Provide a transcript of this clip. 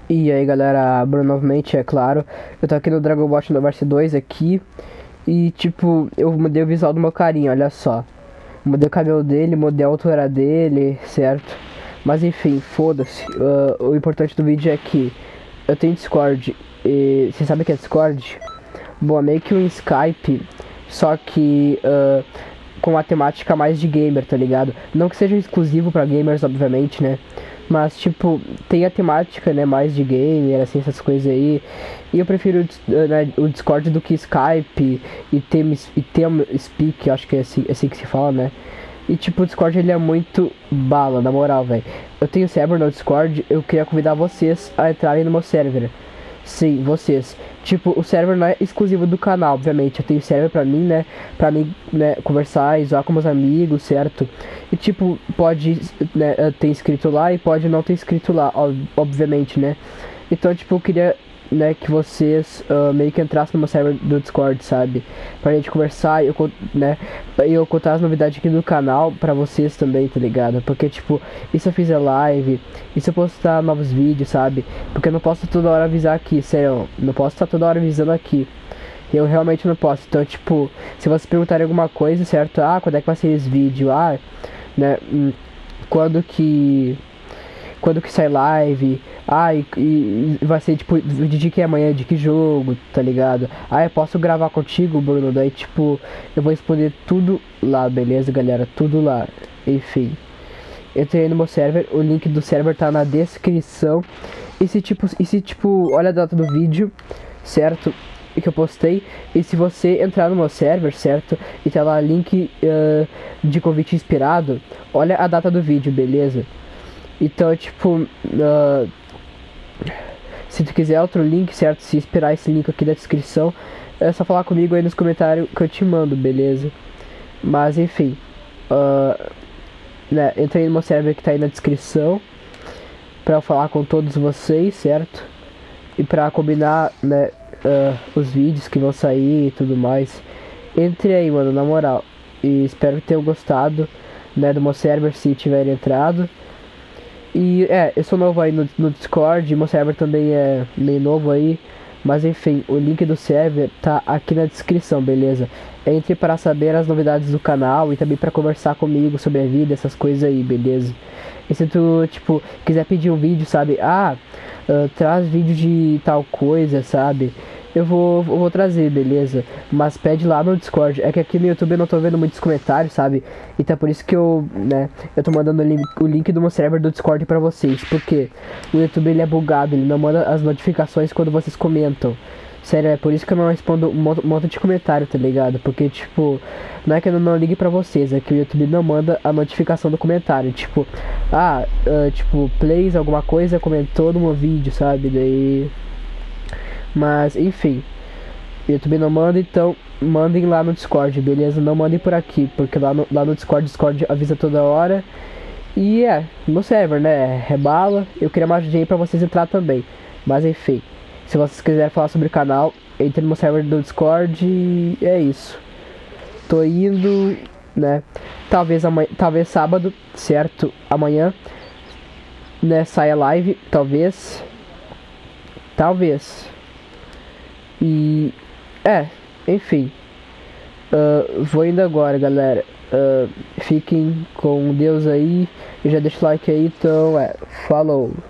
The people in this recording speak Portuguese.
E aí galera, Bruno novamente, é claro. Eu tô aqui no Dragon Ball Xenoverse 2 aqui. E tipo, eu mudei o visual do meu carinha, olha só. Mudei o cabelo dele, mudei a altura dele, certo? Mas enfim, foda-se. O importante do vídeo é que eu tenho Discord. E você sabe o que é Discord? Bom, é meio que um Skype, só que com a temática mais de gamer, tá ligado? Não que seja exclusivo pra gamers, obviamente, né? Mas, tipo, tem a temática, né, mais de gamer, assim, essas coisas aí. E eu prefiro né, o Discord do que Skype e TeamSpeak, acho que é assim que se fala, né? E, tipo, o Discord, ele é muito bala, na moral, velho. Eu tenho server no Discord, eu queria convidar vocês a entrarem no meu server. Sim, vocês. Tipo, o server não é exclusivo do canal, obviamente. Eu tenho server pra mim, né? Pra mim, né, conversar e zoar com meus amigos, certo? E tipo, pode né, ter inscrito lá e pode não ter inscrito lá, obviamente, né? Então, tipo, eu queria, né, que vocês meio que entrassem no meu server do Discord, sabe? Pra gente conversar e eu contar as novidades aqui do canal pra vocês também, tá ligado? Porque, tipo, e se eu fizer live, e se eu postar novos vídeos, sabe? Porque eu não posso toda hora avisar aqui, sério, não posso estar toda hora avisando aqui. Eu realmente não posso. Então, tipo, se vocês perguntarem alguma coisa, certo? Ah, quando é que vai sair esse vídeo? Ah, né? Quando que sai live? Ah, e vai ser tipo vídeo de que amanhã, de que jogo, tá ligado? Ah, eu posso gravar contigo, Bruno? Daí, tipo, eu vou responder tudo lá, beleza, galera? Tudo lá. Enfim. Entrei no meu server, o link do server tá na descrição. E se tipo, olha a data do vídeo, certo? Que eu postei. E se você entrar no meu server, certo? E tá lá link de convite inspirado, olha a data do vídeo, beleza? Então, tipo, se tu quiser outro link, certo? Se esperar esse link aqui da descrição, é só falar comigo aí nos comentários que eu te mando, beleza? Mas enfim, né? Entrei no meu server que tá aí na descrição pra eu falar com todos vocês, certo? E pra combinar, né? Os vídeos que vão sair e tudo mais. Entre aí, mano, na moral. E espero que tenham gostado, né? Do meu server, se tiverem entrado. E eu sou novo aí no Discord, meu server também é meio novo aí. Mas enfim, o link do server tá aqui na descrição, beleza? Entre para saber as novidades do canal e também para conversar comigo sobre a vida, essas coisas aí, beleza? E se tu, tipo, quiser pedir um vídeo, sabe? Traz vídeo de tal coisa, sabe? Eu vou trazer, beleza? Mas pede lá no Discord. É que aqui no YouTube eu não tô vendo muitos comentários, sabe? Então é por isso que eu tô mandando o link do meu server do Discord pra vocês. Porque o YouTube ele é bugado, ele não manda as notificações quando vocês comentam. Sério, é por isso que eu não respondo um monte de comentário, tá ligado? Porque, tipo, não é que eu não ligue pra vocês, é que o YouTube não manda a notificação do comentário. Tipo, plays alguma coisa, comentou no meu vídeo, sabe? Daí... Mas, enfim, o YouTube não manda, então mandem lá no Discord, beleza? Não mandem por aqui, porque lá no Discord avisa toda hora. E no server, né? É bala. Eu queria mais gente pra vocês entrar também. Mas enfim, se vocês quiserem falar sobre o canal, entre no meu server do Discord e é isso. Tô indo, né? Talvez sábado, certo? Amanhã, né? Saia live, talvez. E enfim, vou indo agora, galera. Fiquem com Deus aí. E já deixa o like aí, então falou.